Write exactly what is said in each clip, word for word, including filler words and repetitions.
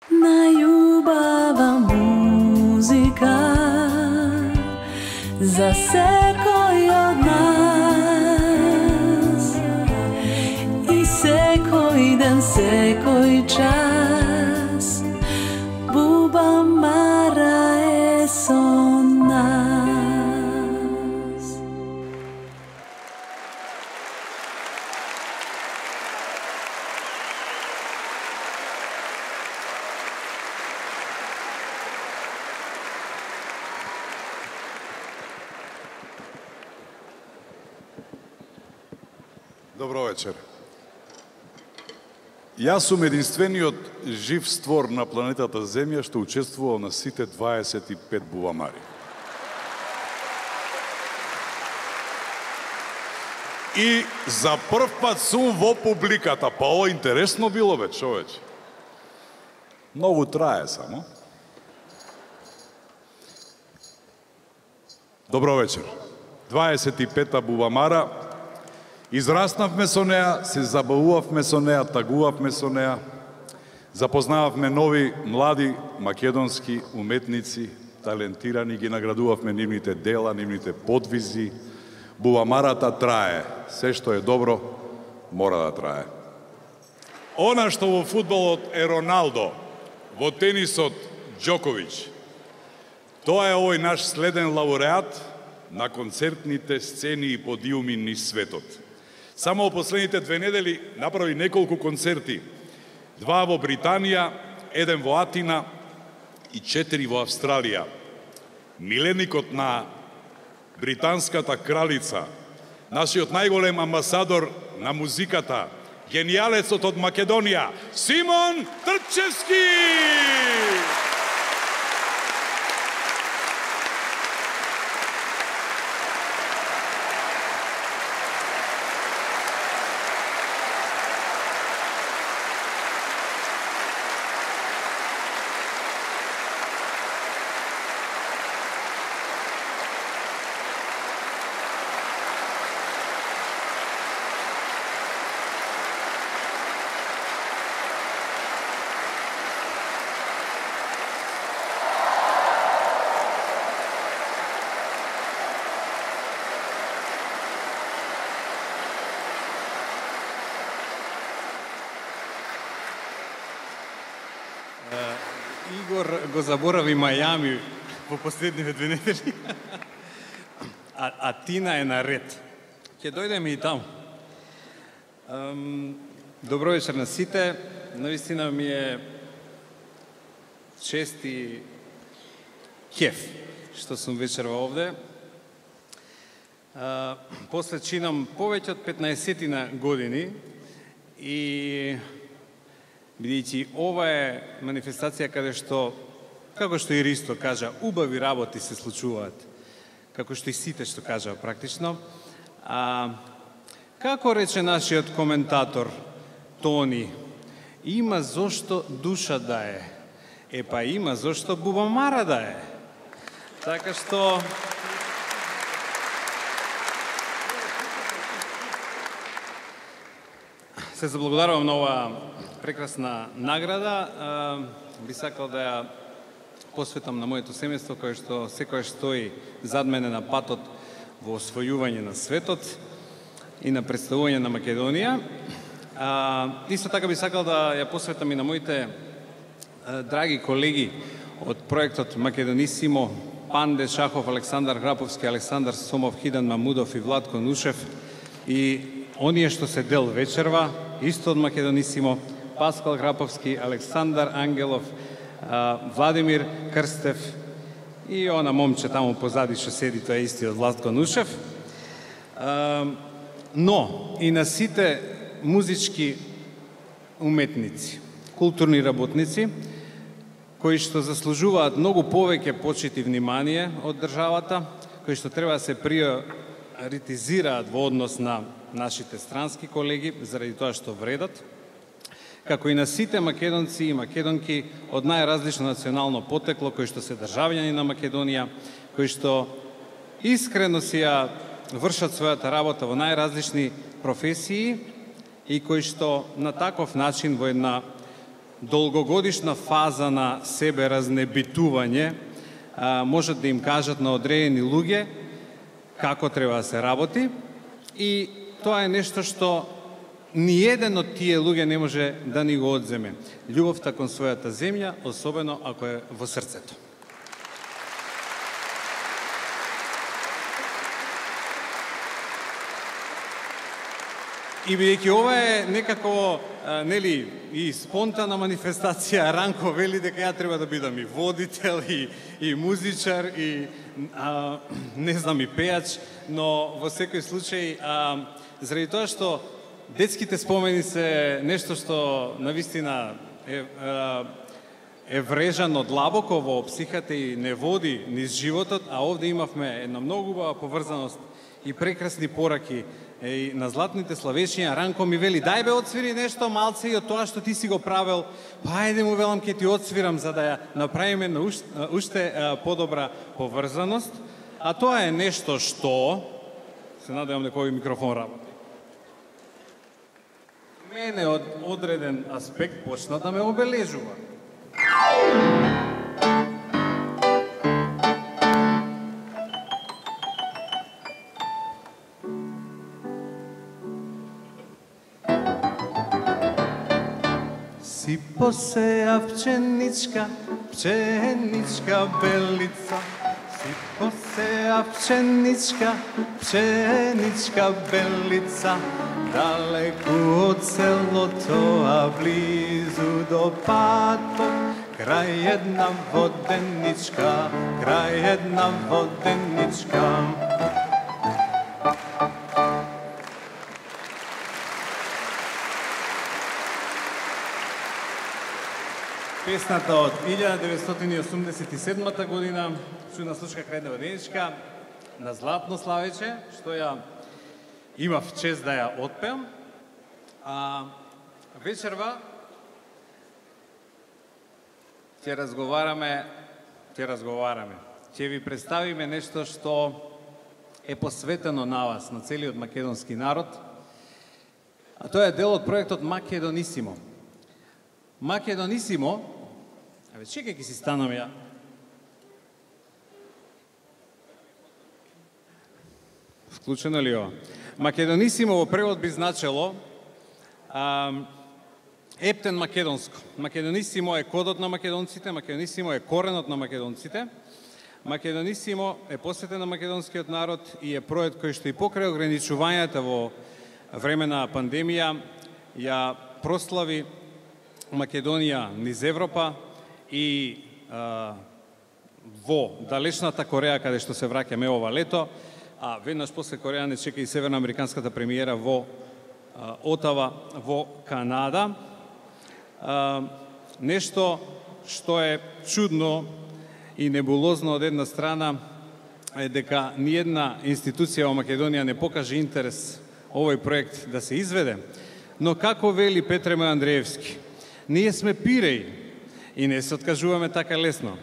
Најубава музика за секој од нас и секој ден, секој час Буба Мара е со нас. Добро вечер. Јас сум единствениот жив створ на планетата Земја што учествувал на сите дваесет и пет бувамари. И за прв пат сум во публиката, па ово интересно било бе, човече. Многу трае само. Добро вечер. дваесет и пета бувамара. Израснавме со неа, се забавувавме со неа, тагувавме со неа, запознававме нови, млади, македонски уметници, талентирани, ги наградувавме нивните дела, нивните подвизи. Бувамарата трае. Се што е добро, мора да трае. Она што во фудбалот е Роналдо, во тенисот Џоковиќ, тоа е овој наш следен лауреат на концертните сцени и подиуми низ светот. Само во последните две недели направи неколку концерти. Два во Британија, еден во Атина и четири во Австралија. Миленикот на британската кралица, нашиот најголем амбасадор на музиката, генијалецот од Македонија, Симон Трчевски! Игор го заборави Мајами во последниве две недели. А, а Тина е наред. Ќе дојдеме и таму. Um, добро вечер на сите. Навистина ми е чест и кеф што сум вечерва овде. Uh, после чинам повеќе од петнаесетина години и бидејќи ова е манифестација каде што, како што и Ристо кажа, убави работи се случуваат, како што и сите што кажа практично. А, како рече нашиот коментатор Тони, има зошто душа да е, е па има зошто бубамара да е. Така што се заблагодарувам на ова прекрасна награда. Би сакал да ја посветам на моето семејство, кое што секојаш стои зад мене на патот во освојување на светот и на представување на Македонија. А, исто така би сакал да ја посветам и на моите а, драги колеги од проектот Македонисимо, Панде Шахов, Александар Граповски, Александар Сомов, Хидан Мамудов и Владко Нушев и оние што се дел вечерва, исто од Македонисимо, Паскал Граповски, Александар Ангелов, Владимир Крстев и она момче таму позади што седи, тоа е истиот Владко Нушев. Но и на сите музички уметници, културни работници, кои што заслужуваат многу повеќе почит и внимание од државата, кои што треба да се приоритизираат во однос на нашите странски колеги, заради тоа што вредат, како и на сите македонци и македонки од најразлично национално потекло, кои што се државјани на Македонија, кои што искрено си ја вршат својата работа во најразлични професии и кои што на таков начин во една долгогодишна фаза на себе разнебитување можат да им кажат на одредени луѓе како треба да се работи, и тоа е нешто што ниеден од тие луѓе не може да ни го одземе. Љубовта кон својата земја, особено ако е во срцето. И бидејќи ова е некако, а, нели, и спонтана манифестација, Ранко вели дека ја треба да бидам и водител, и, и музичар, и а, не знам, и пејач, но во секој случај, а, заради тоа што детските спомени се нешто што навистина е, а, е врежано длабоко во психата и не води низ животот, а овде имавме една многу убава поврзаност и прекрасни пораки. И на златните славешња Ранко ми вели: дај бе, отсвири нешто малце и од тоа што ти си го правел, па ајде му велам ке ти отсвирам за да ја направиме на уште, уште подобра поврзаност. А тоа е нешто што се надевам дека овој микрофон работи. Мене од одреден аспект почна да ме обележува. Си посеја пченичка, пченичка белица. Си посеја пченичка, пченичка белица. Далеку од селото, а близу до патот, крај една воденичка, крај една воденичка. Песната од илјада деветстотини и осумдесет и седма година, чудна случка крај една воденичка, на златно славече, што ја имав чест да ја отпеам. А вечерва ќе разговараме, ќе разговараме. Ќе ви представиме нешто што е посветено на вас, на целиот македонски народ. А тоа е дел од проектот Македонисимо. Македонисимо, абе чекај ке си станам ја. Вклучено ли ова? Македонисимо во превод би значело а, ептен македонско. Македонисимо е кодот на македонците, македонисимо е коренот на македонците. Македонисимо е посветен на македонскиот народ и е проект кој што и покрај ограничувањата во време на пандемија ја прослави Македонија низ Европа и а, во далечната Кореја, каде што се враќаме ова лето, а веднаш после Кореја не чека и северноамериканската премиера во а, Отава, во Канада. А, нешто што е чудно и небулозно од една страна е дека ниедна институција во Македонија не покаже интерес овој проект да се изведе, но како вели Петре Андреевски, ние сме пиреи и не се откажуваме така лесно.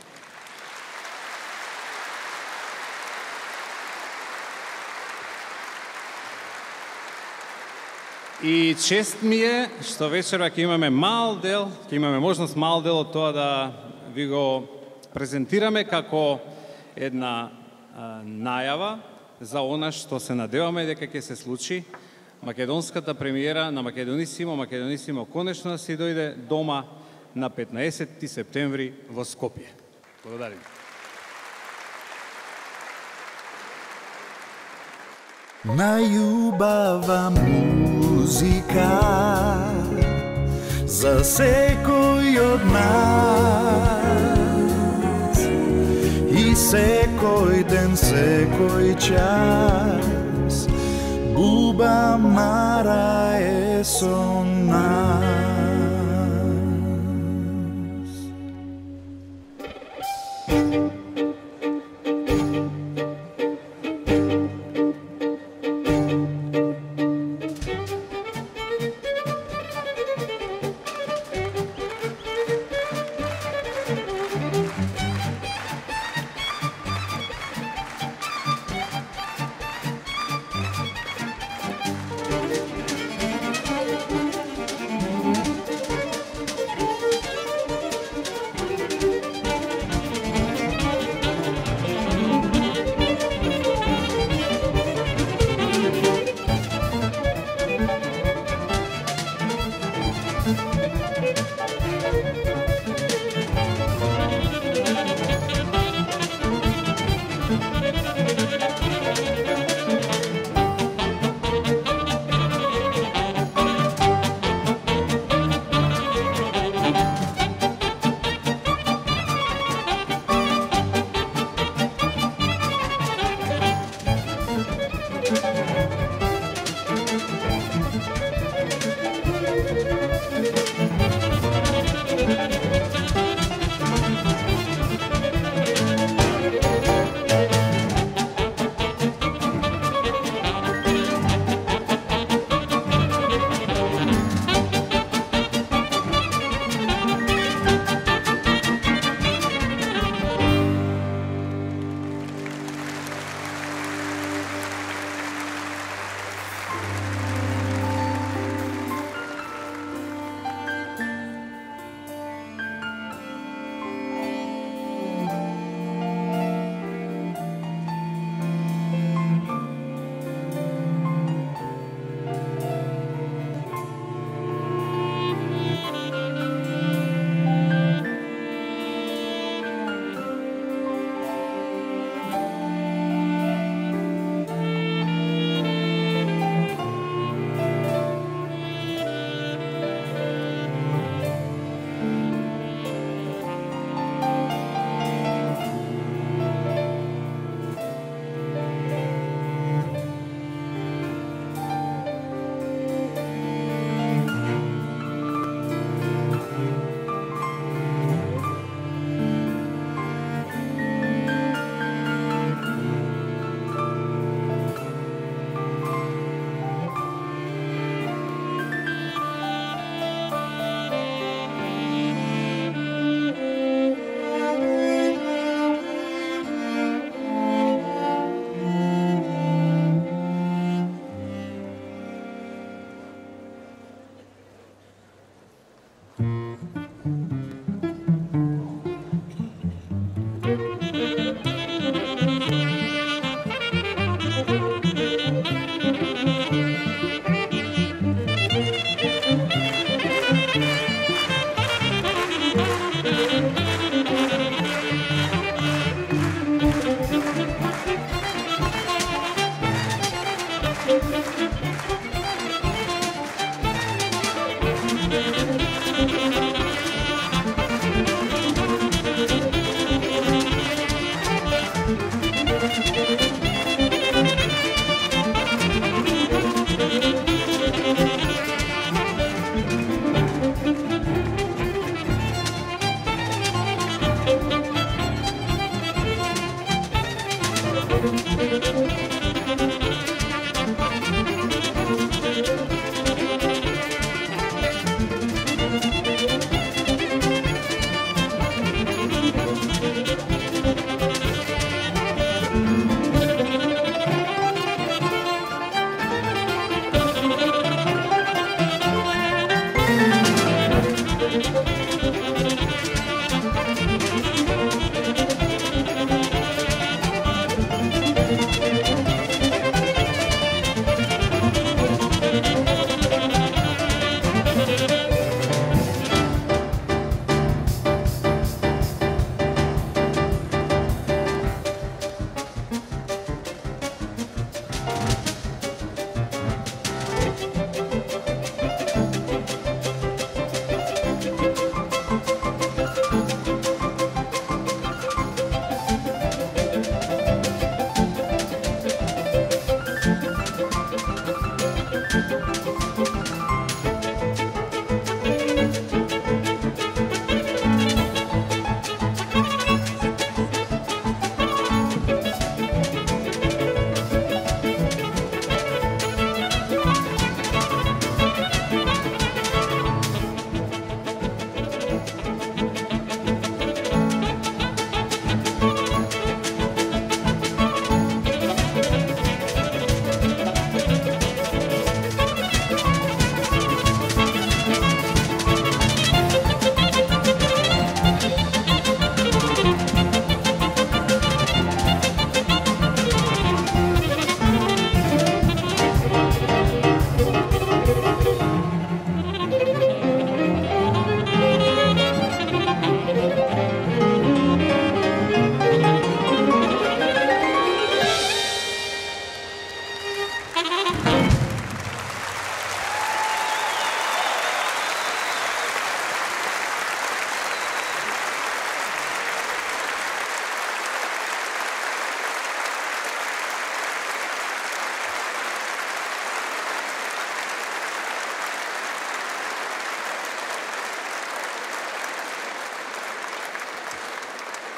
И чест ми е што вечера ќе имаме мал дел, ќе имаме можност мал дел од тоа да ви го презентираме како една а, најава за она што се надеваме дека ќе се случи. Македонската премиера на Македонисимо, Македонисимо конечно да си дојде дома на петнаесетти септември во Скопје. Благодарим. Најубава музика за секој од нас и секој ден, секој час Буба Мара е со нас.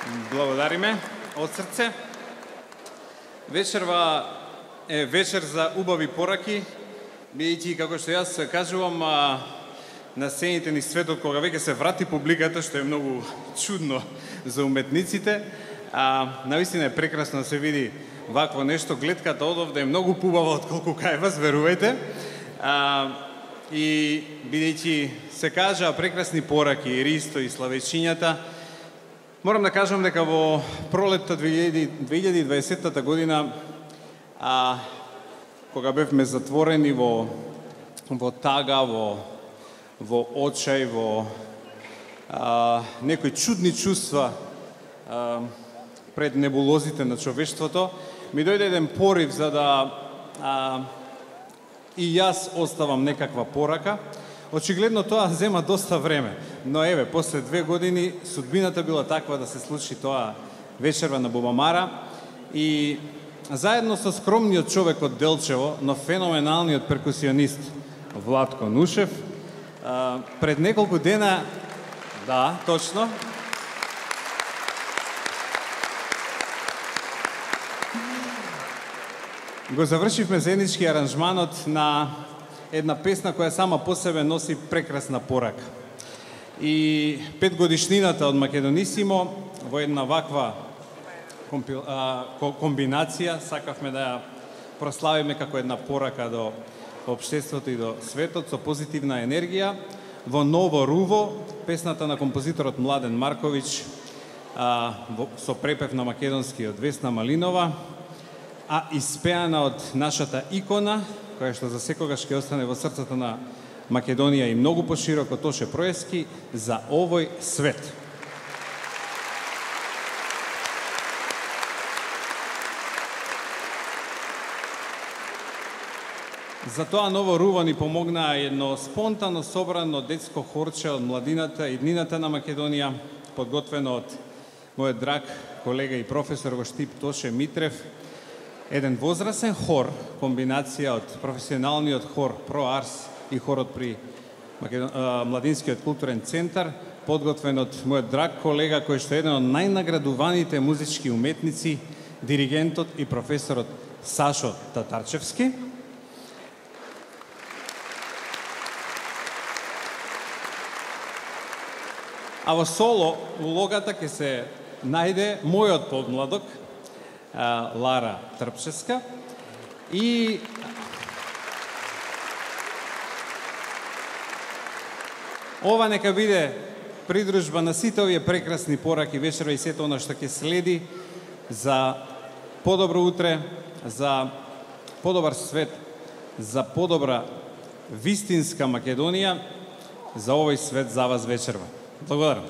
Благодариме од срце. Вечерва е вечер за убави пораки, бидејќи како што јас кажувам а, на сцените ни светот кога веќе се врати публиката, што е многу чудно за уметниците, а навистина е прекрасно да се види вакво нешто. Гледката одовде е многу пубава отколку кај вас, верувајте. А, и бидејќи се кажа прекрасни пораки и Ристо и Славечињата, морам да кажам дека во пролетта две илјади и дваесетта година, а, кога бевме затворени во, во тага, во, во очај, во а, некои чудни чувства а, пред небулозите на човештвото, ми дојде еден порив за да а, и јас оставам некаква порака. Очигледно тоа зема доста време, но еве, после две години судбината била таква да се случи тоа вечерва на Бубамара и заедно со скромниот човек од Делчево, но феноменалниот перкусионист Владко Нушев, пред неколку дена, да, точно, го завршивме заеднички аранжманот на една песна која сама по себе носи прекрасна порака. И пет годишнината од Македонисимо во една ваква комбинација сакавме да ја прославиме како една порака до општеството и до светот со позитивна енергија. Во Ново Руво, песната на композиторот Младен Марковиќ а, во, со препев на македонски од Весна Малинова, а испеана од нашата икона, која што за секогаш ќе остане во срцето на Македонија и многу пошироко, Тоше Проески, За овој свет. За тоа Ново Руво ни помогна едно спонтано собрано детско хорче од младината и иднината на Македонија, подготвено од мојот драг колега и професор во Штип Тоше Митрев, еден возрасен хор, комбинација од професионалниот хор Про Арс и хорот при Македон... Младинскиот културен центар, подготвен од мојот драг колега кој што е еден од најнаградуваните музички уметници, диригентот и професорот Сашо Татарчевски. А во соло улогата ќе се најде мојот подмладок, Лара Трпчевска, и ова нека биде придружба на сите овие прекрасни пораки вечерва и сето она што ќе следи за подобро утре, за подобар свет, за подобра вистинска Македонија, за овој свет за вас вечерва. Благодарам.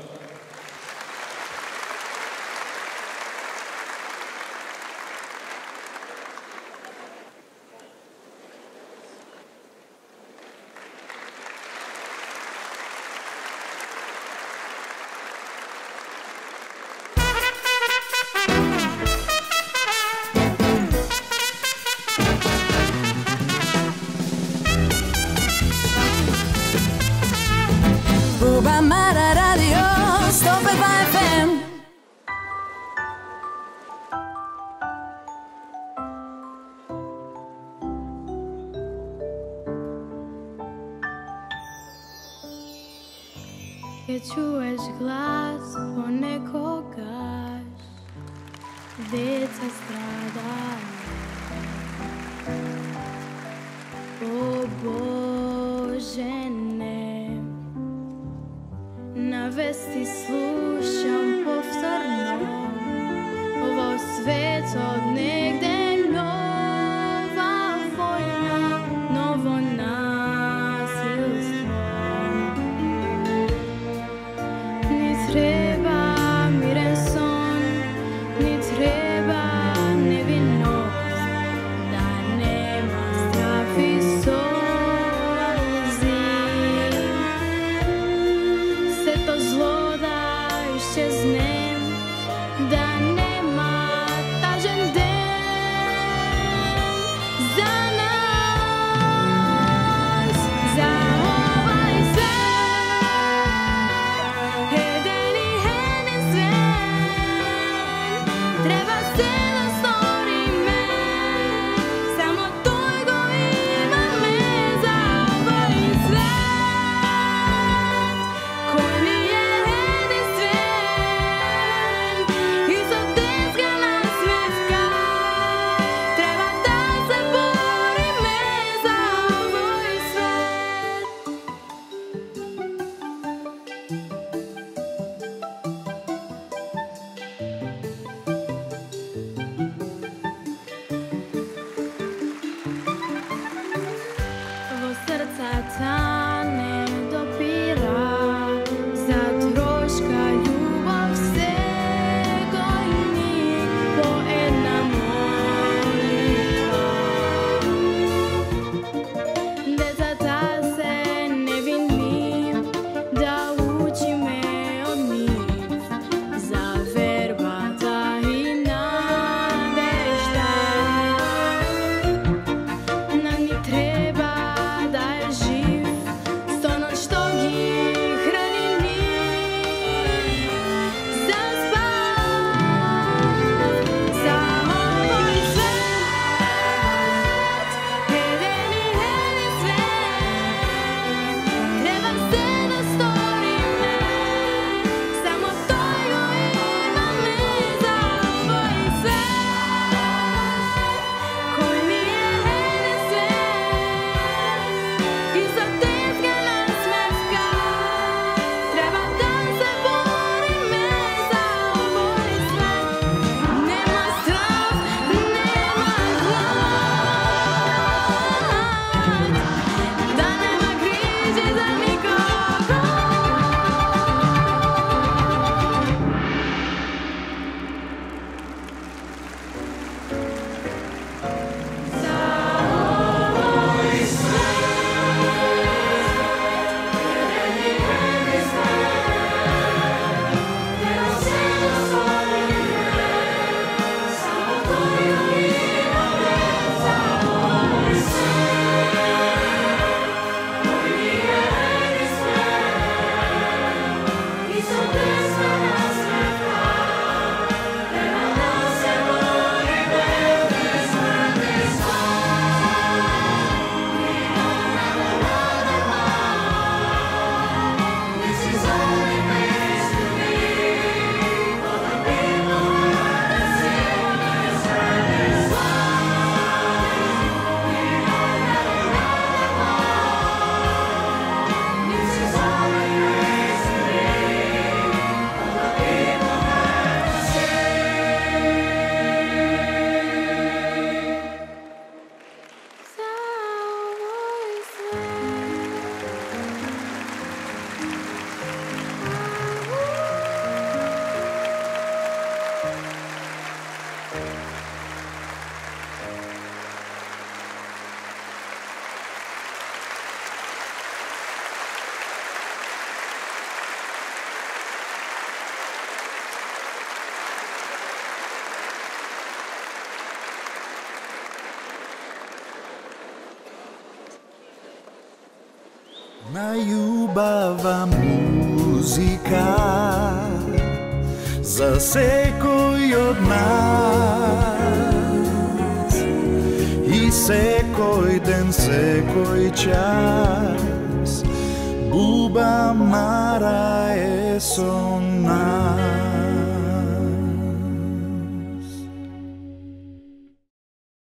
Bubamara Radio sto pet dva еф ем. Ке чуеш глас понекогаш, деца страдаат. О Боже, не, на вести слушам повторно, во светот негде нова војна, ново насилство. Ни треба мирен сон, ни треба невинност, да нема страф и солзи. Сето зло да исчезне, да нема тажен ден за нас, за овај свет. Еден и Најубава музика за секој од нас и секој ден, секој час Буба Мара е со нас.